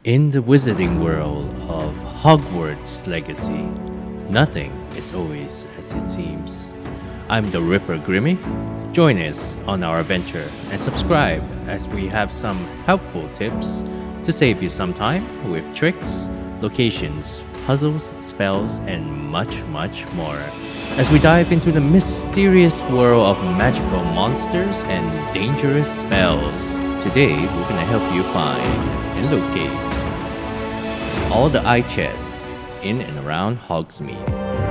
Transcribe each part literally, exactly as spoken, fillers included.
In the wizarding world of Hogwarts Legacy, nothing is always as it seems. I'm the Ripper Grimmy. Join us on our adventure and subscribe as we have some helpful tips to save you some time with tricks, locations, puzzles, spells, and much, much more. As we dive into the mysterious world of magical monsters and dangerous spells, today we're gonna help you find and locate all the eye chests in and around Hogsmeade.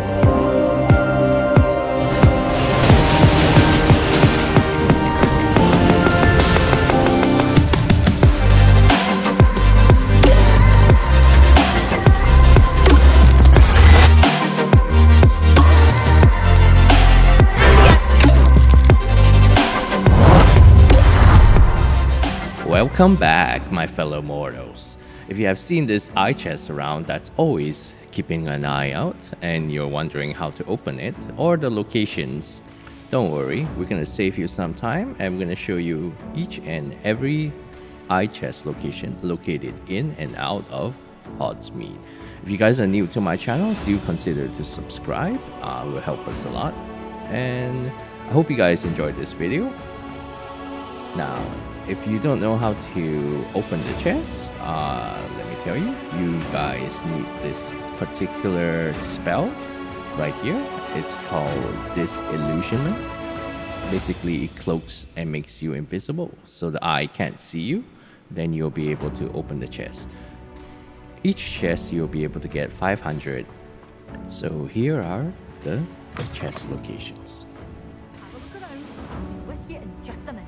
Welcome back, my fellow mortals. If you have seen this eye chest around that's always keeping an eye out and you're wondering how to open it or the locations, don't worry, we're going to save you some time and we're going to show you each and every eye chest location located in and out of Hogsmeade. If you guys are new to my channel, do consider to subscribe. Uh, it will help us a lot. And I hope you guys enjoyed this video. Now, if you don't know how to open the chest, uh, let me tell you, you guys need this particular spell right here. It's called Disillusionment. Basically, it cloaks and makes you invisible, so the eye can't see you. Then you'll be able to open the chest. Each chest you'll be able to get five hundred. So here are the chest locations. Have a look around. I'll be with you in just a minute.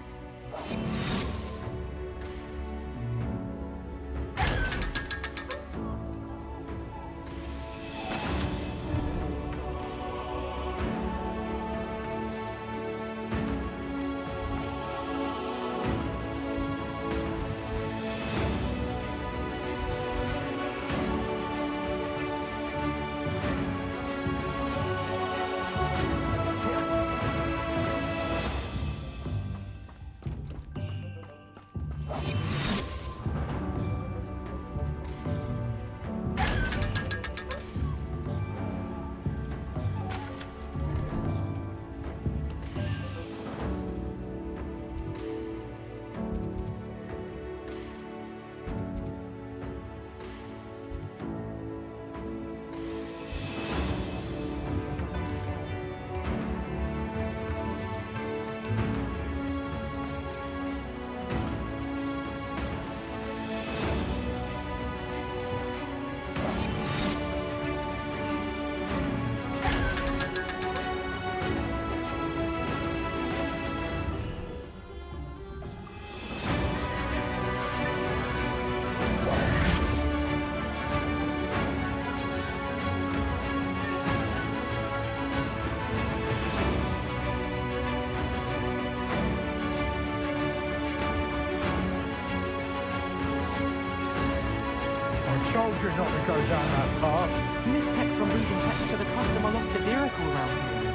I told you not to go down that path. Miss Peck from reading text to the customer lost a diricle around here.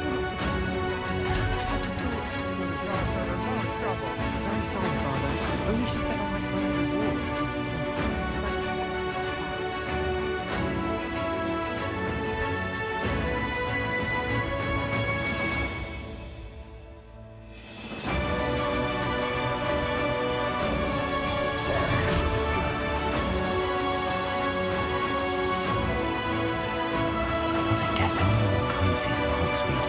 No trouble. Very sorry, Father. Only she said I might find the wall. Does it get any more cozy than Hogsmeade?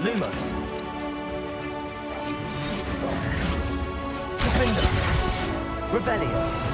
Lumos. Defender. Revelio.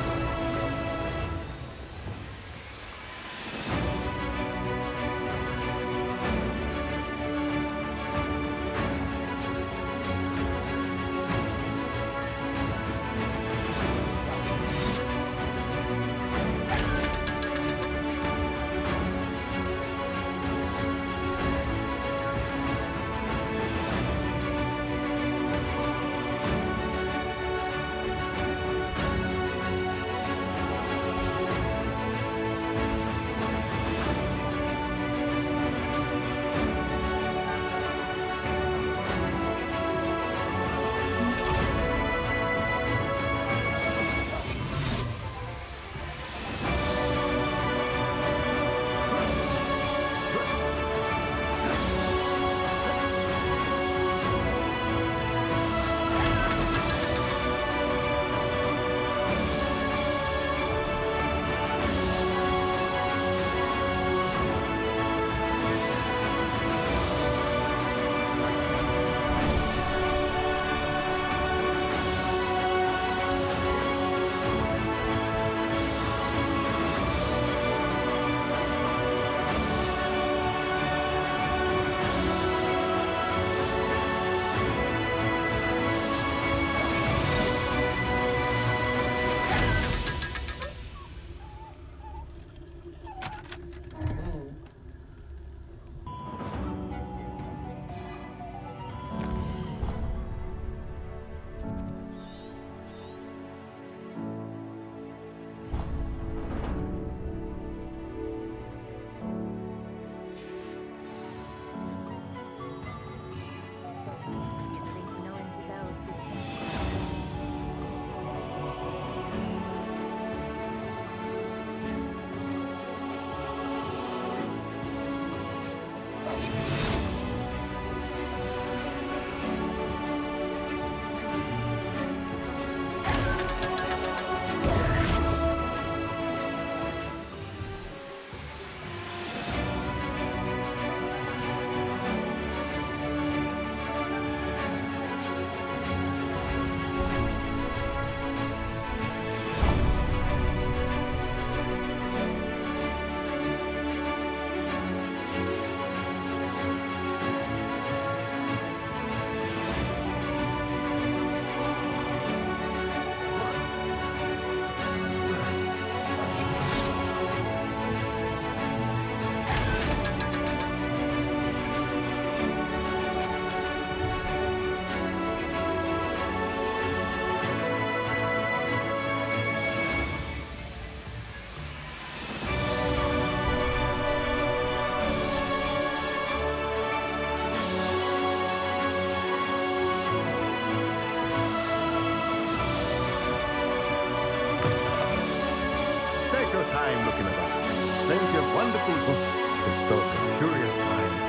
Time looking about. Plenty of wonderful books to stoke a curious mind.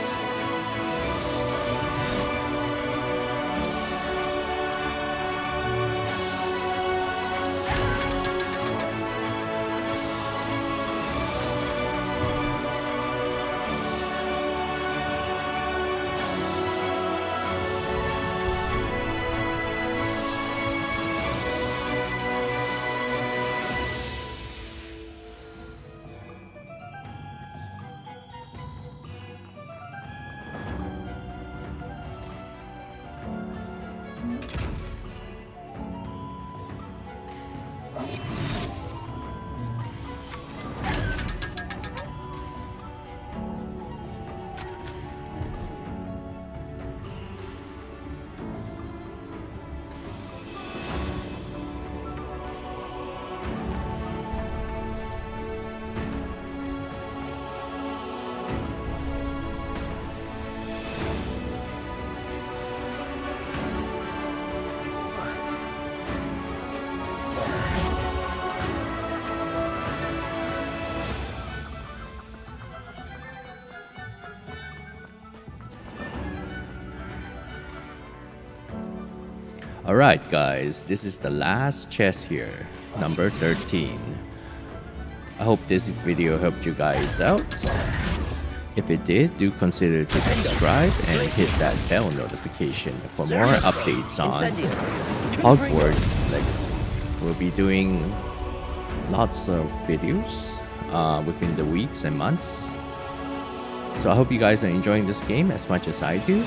Alright guys, this is the last chest here, number thirteen. I hope this video helped you guys out. If it did, do consider to subscribe and hit that bell notification for more updates on Incendio. Hogwarts Legacy. We'll be doing lots of videos uh, within the weeks and months. So I hope you guys are enjoying this game as much as I do.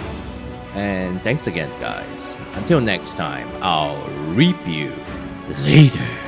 And thanks again, guys. Until next time, I'll reap you later.